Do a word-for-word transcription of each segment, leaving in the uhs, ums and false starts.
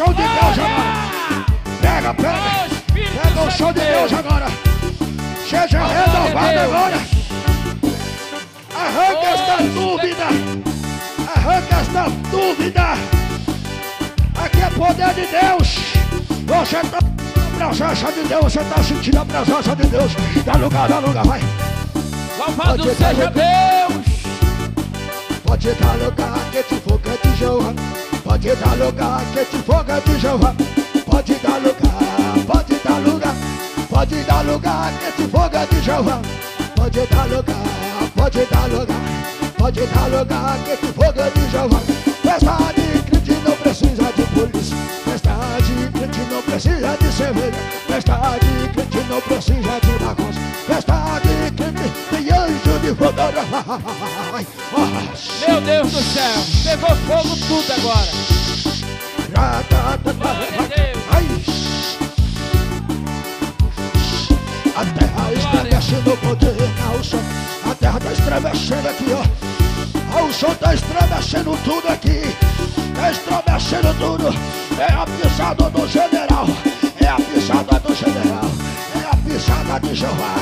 show de Deus agora. Pega, pega. Pega o show de Deus agora. Seja renovado agora. Arranca esta dúvida. Arranca esta dúvida. Aqui é poder de Deus. Você está na presença de Deus. Você está sentindo a presença de Deus. Dá lugar, dá lugar, vai. Louvado seja Deus. Pode dar lugar que te foga de Jeová. Pode dar lugar que te foga de Jeová. Pode dar lugar, pode dar lugar. Pode dar lugar que te foga de Jeová. Pode dar lugar, pode dar lugar. Pode dar lugar que te foga de Jeová. Festa de crente não precisa de polícia. Festa de crente não precisa de cerveja. Festa de crente não precisa de bagunça. Festa de crente tem anjo de fogo. Meu Deus do céu, pegou fogo tudo agora. Glória a Deus. A terra estremece no poder da unção. A terra está estremecendo aqui, ó. A unção está estremecendo tudo aqui. Está estremecendo tudo. É a pisada do general. É a pisada do general. É a pisada de Jeová.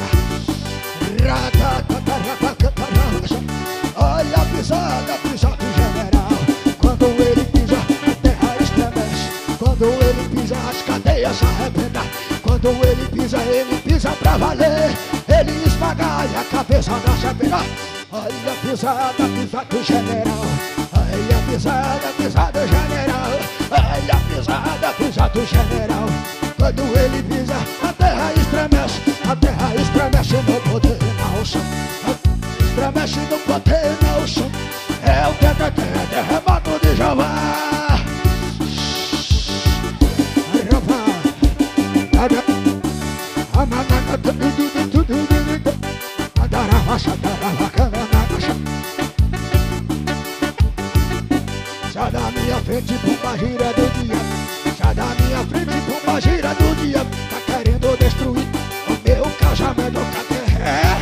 Olha a pisada, a pisada do general. Quando ele pisa, a terra estremece. Quando ele pisa, as cadeias se arrebentam. Quando ele pisa, ele pisa pra valer. Ele esmaga a cabeça da serpente. Olha a pisada, a pisada do general. Olha a pisada, a pisada do general. Olha a pisada, a pisada do general. Quando ele pisa, a terra estremece. A terra estremece no poder da unção. Estremece no poder da unção. É o terremoto de Jeová. Sai da minha frente, pumba gira do diabo. Sai da minha frente, pumba gira do diabo. Tá querendo destruir o meu casamento. É.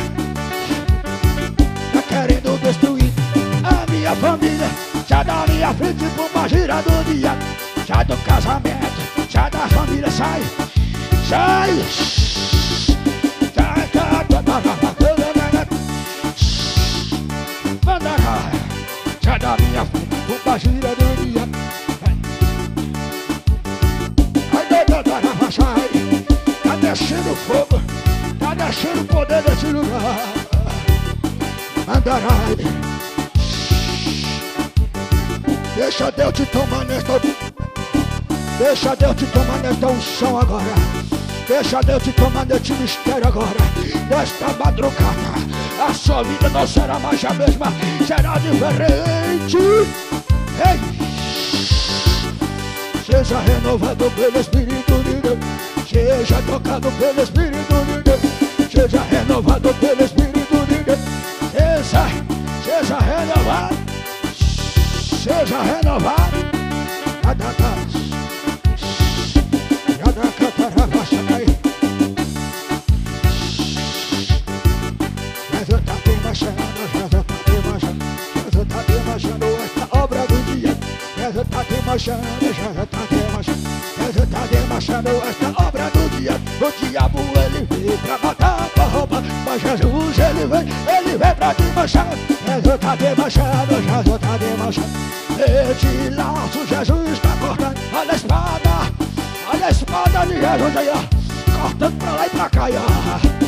Tá querendo destruir a minha família. Sai da minha frente, pumba gira do diabo. Sai do casamento, sai da família, sai. Sai. Sai, sai, sai da minha frente, pumba gira do dia. Ai, ai, sai. Tá descendo fogo. Tá descendo o poder desse lugar. Andarai. Deixa Deus te tomar nesta. Deixa Deus te tomar nesta unção agora. Deixa Deus te tomar neste mistério agora. Nesta madrugada a sua vida não será mais a mesma. Será diferente. Ei! Seja renovado pelo Espírito de Deus. Seja tocado pelo Espírito de Deus. Seja renovado pelo Espírito de Deus. Seja, seja renovado. Seja renovado. Jesus está demarchando, Jesus está demarchando. Jesus está demarchando esta obra do dia. Jesus está demarchando, Jesus está demarchando. Jesus está demarchando esta obra do dia. O diabo ele veio pra matar, pra roubar, mas Jesus ele vem, ele vem pra demarchar. Jesus está demarchando, Jesus está demarchando. Esse laço Jesus está cortando. Olha a espada, olha a espada de Jesus aí, ó. Cortando pra lá e pra cá, ó.